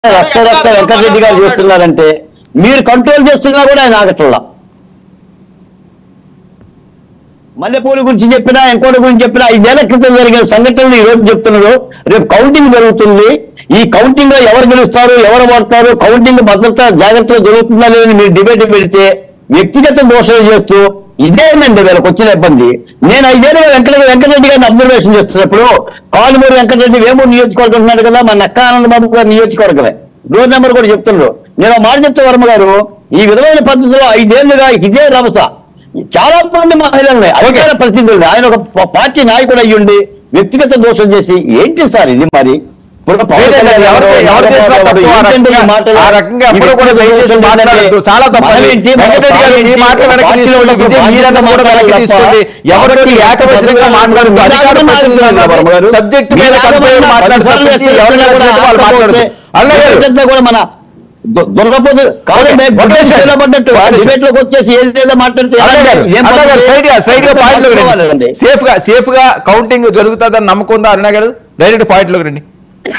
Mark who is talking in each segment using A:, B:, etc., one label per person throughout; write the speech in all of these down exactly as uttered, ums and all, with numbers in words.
A: రక్త రక్త వెంకటరెడ్డి గారు చేస్తున్నారంటే మీరు కంట్రోల్ చేస్తున్నా కూడా ఆయన ఆగట్లా. మల్లెపూల గురించి చెప్పినా ఇంకోటి గురించి చెప్పినా ఐదేళ్ల క్రితం జరిగిన సంఘటనలు ఈ రోజు చెప్తున్నారు. రేపు కౌంటింగ్ జరుగుతుంది. ఈ కౌంటింగ్ లో ఎవరు గెలుస్తారు, ఎవరు పడతారు, కౌంటింగ్ భద్రత జాగ్రత్తగా జరుగుతుందా లేదని మీరు డిబేట్ పెడితే వ్యక్తిగత దోషాలు చేస్తూ ఇదేనండి వీళ్ళకి వచ్చిన ఇబ్బంది. నేను ఐదేళ్ళుగా వెంకట వెంకటరెడ్డి గారిని అబ్జర్వేషన్ చేస్తున్నప్పుడు కాలుమూరి వెంకటరెడ్డి వేమూరు నియోజకవర్గం ఉన్నాడు కదా, మా నక్కా ఆనందబాబు గారి నియోజకవర్గమే, డోర్ నెంబర్ కూడా చెప్తున్నారు. నేను మాట చెప్తే వర్మ గారు ఈ విధమైన పద్ధతిలో ఐదేళ్లుగా ఇదే రభస చాలా మంది మహిళల్ని అధికార ప్రతినిధులు ఆయన ఒక పార్టీ నాయకుడు అయ్యుండి వ్యక్తిగత దోషం చేసి ఏంటి సార్ ఇది? మరి కూడా మన దొరకపోతే కాదండి డిబేట్ లోకి వచ్చేసి ఏదేదో మాట్లాడితే
B: సేఫ్ గా సేఫ్ గా కౌంటింగ్ జరుగుతుందని నమ్మకం ఉందా అరుణ గారు? డైరెక్ట్ పాయింట్ లోకి రండి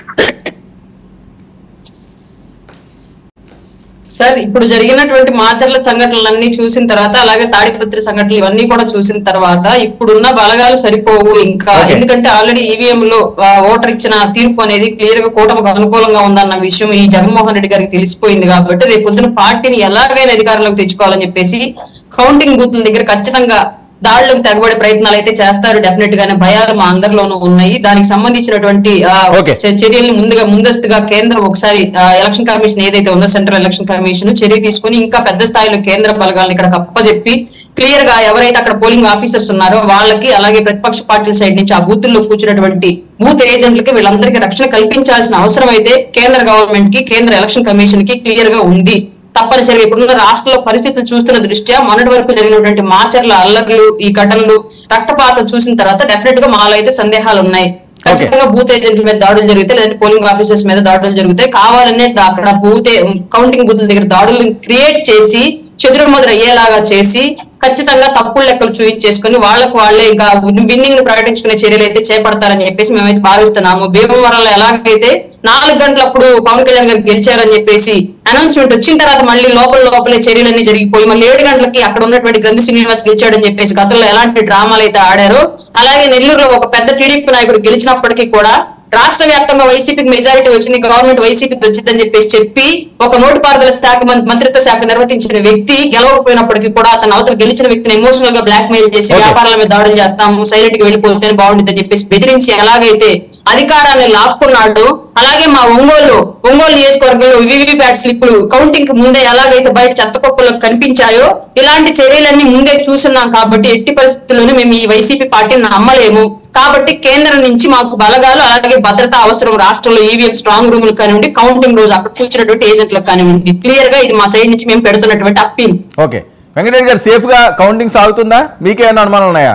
C: సార్. ఇప్పుడు జరిగినటువంటి మాచర్ల సంఘటనలన్నీ చూసిన తర్వాత, అలాగే తాడిపత్రి సంఘటనలు ఇవన్నీ కూడా చూసిన తర్వాత ఇప్పుడున్న బలగాలు సరిపోవు ఇంకా. ఎందుకంటే ఆల్రెడీ ఈవీఎం లో ఓటర్ ఇచ్చిన తీర్పు అనేది క్లియర్ గా కూటమికి అనుకూలంగా ఉందన్న విషయం ఈ జగన్మోహన్ రెడ్డి గారికి తెలిసిపోయింది. కాబట్టి రేపు పొద్దున పార్టీని ఎలాగైనా అధికారంలోకి తెచ్చుకోవాలని చెప్పేసి కౌంటింగ్ బూత్ల దగ్గర ఖచ్చితంగా దాడులకు తెగబడే ప్రయత్నాలు అయితే చేస్తారు. డెఫినెట్ గానే భయాలు మా అందరిలోనూ ఉన్నాయి. దానికి సంబంధించినటువంటి చర్యల్ని ముందుగా ముందస్తుగా కేంద్రం ఒకసారి ఎలక్షన్ కమిషన్ ఏదైతే ఉందో సెంట్రల్ ఎలక్షన్ కమిషన్ చర్య తీసుకుని ఇంకా పెద్ద స్థాయిలో కేంద్ర బలగాలను ఇక్కడ అప్పచెప్పి క్లియర్ గా ఎవరైతే అక్కడ పోలింగ్ ఆఫీసర్స్ ఉన్నారో వాళ్ళకి, అలాగే ప్రతిపక్ష పార్టీల సైడ్ నుంచి ఆ బూతుల్లో కూర్చున్నటువంటి బూత్ ఏజెంట్లకి వీళ్ళందరికీ రక్షణ కల్పించాల్సిన అవసరం అయితే కేంద్ర గవర్నమెంట్ కి, కేంద్ర ఎలక్షన్ కమిషన్ కి క్లియర్ గా ఉంది. తప్పనిసరిగా ఇప్పుడున్న రాష్ట్రంలో పరిస్థితులు చూస్తున్న దృష్ట్యా మొన్నటి వరకు జరిగినటువంటి మాచర్ల అల్లర్లు, ఈ ఘటనలు, రక్తపాతం చూసిన తర్వాత డెఫినెట్ గా మాలో అయితే సందేహాలు ఉన్నాయి. ఖచ్చితంగా బూత్ ఏజెంట్ల మీద దాడులు జరుగుతాయి, లేదంటే పోలింగ్ ఆఫీసర్స్ మీద దాడులు జరుగుతాయి. కావాలనే అక్కడ బూత్ కౌంటింగ్ బూత్ల దగ్గర దాడులను క్రియేట్ చేసి చెదురుమదురు అయ్యేలాగా చేసి ఖచ్చితంగా తప్పుడు లెక్కలు చూపించేసుకుని వాళ్ళకు వాళ్ళే ఇంకా విన్నింగ్ ను ప్రకటించుకునే చర్యలు అయితే చేపడతారని చెప్పేసి మేమైతే భావిస్తున్నాము. భీమవరంలో ఎలాగైతే నాలుగు గంటలప్పుడు పవన్ కళ్యాణ్ గారు గెలిచారని చెప్పేసి అనౌన్స్మెంట్ వచ్చిన తర్వాత మళ్ళీ లోపల లోపలే చర్యలన్నీ జరిగిపోయి మళ్ళీ ఏడు గంటలకి అక్కడ ఉన్నటువంటి గ్రంథి శ్రీనివాస్ గెలిచాడని చెప్పేసి గతంలో ఎలాంటి డ్రామాలు అయితే ఆడారో, అలాగే నెల్లూరులో ఒక పెద్ద టీడీపీ నాయకుడు గెలిచినప్పటికీ కూడా రాష్ట్ర వ్యాప్తంగా వైసీపీకి మెజారిటీ వచ్చింది, గవర్నమెంట్ వైసీపీకి వచ్చిందని చెప్పేసి చెప్పి ఒక నోటిపారుదల శాఖ మంత్రిత్వ శాఖ నిర్వర్తించిన వ్యక్తి గెలవకపోయినప్పటికీ కూడా అతను అవతల గెలిచిన వ్యక్తిని ఎమోషనల్ గా బ్లాక్ మెయిల్ చేసి వ్యాపారాల మీద దాడులు చేస్తాము, సైలెంట్ గా వెళ్ళిపోతే బాగుంటుంది అని చెప్పేసి బెదిరించి ఎలాగైతే అధికారాన్ని లాక్కున్నాడు, అలాగే మా ఒంగోలు ఒంగోలు నియోజకవర్గంలో వివిప్యాట్ స్లిప్పులు కౌంటింగ్ కి ముందే ఎలాగైతే బయట చెత్తకొప్పలకు కనిపించాయో ఇలాంటి చర్యలన్నీ ముందే చూస్తున్నాం. కాబట్టి ఎట్టి పరిస్థితుల్లోనే మేము ఈ వైసీపీ పార్టీని నమ్మలేము. కాబట్టి కేంద్రం నుంచి మాకు బలగాలు, అలాగే భద్రత అవసరం. రాష్ట్రంలో ఈవీఎం స్ట్రాంగ్ రూములు కానివ్వండి, కౌంటింగ్ రోజు అక్కడ కూర్చున్నటువంటి ఏజెంట్లకు కానివ్వండి, క్లియర్ గా ఇది మా సైడ్ నుంచి మేము పెడుతున్నటువంటి అప్పీల్.
B: ఓకే, వెంకటరెడ్డి గారు సేఫ్ గా కౌంటింగ్ సాగుతుందా? మీకేమైనా అనుమానాలు ఉన్నాయా?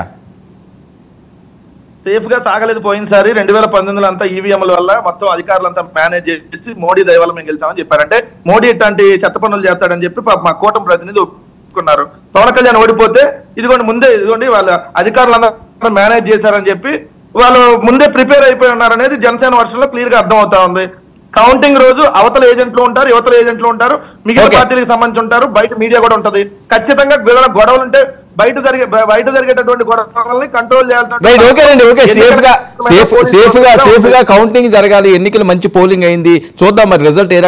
D: సేఫ్ గా సాగలేదు. పోయినసారి రెండు వేల పంతొమ్మిదిలో అంతా ఈవీఎంల వల్ల మొత్తం అధికారులంతా మేనేజ్ చేసి మోడీ దయ వల్ల మేము గెలిచామని చెప్పారంటే మోడీ ఇట్లాంటి చెత్త పనులు చేస్తాడని చెప్పి మా కూటమి ప్రతినిధి ఒప్పుకున్నారు. పవన్ కళ్యాణ్ ఓడిపోతే ఇదిగోండి ముందే ఇదిగోండి వాళ్ళ అధికారులందరూ మేనేజ్ చేశారని చెప్పి వాళ్ళు ముందే ప్రిపేర్ అయిపోయి ఉన్నారనేది జనసేన వర్షంలో క్లియర్ గా అర్థం అవుతా ఉంది. కౌంటింగ్ రోజు అవతల ఏజెంట్లు ఉంటారు, యువతల ఏజెంట్లు ఉంటారు, మిగిలిన పార్టీలకు సంబంధించి ఉంటారు, బయట మీడియా కూడా ఉంటది. ఖచ్చితంగా ఏదైనా గొడవలు ఉంటే బయట జరిగే బయట జరిగేటటువంటి గొడవల్ని కంట్రోల్
B: చేయాలి. సేఫ్ గా కౌంటింగ్ జరగాలి. ఎన్నికలు మంచి పోలింగ్ అయింది, చూద్దాం మరి రిజల్ట్ ఏ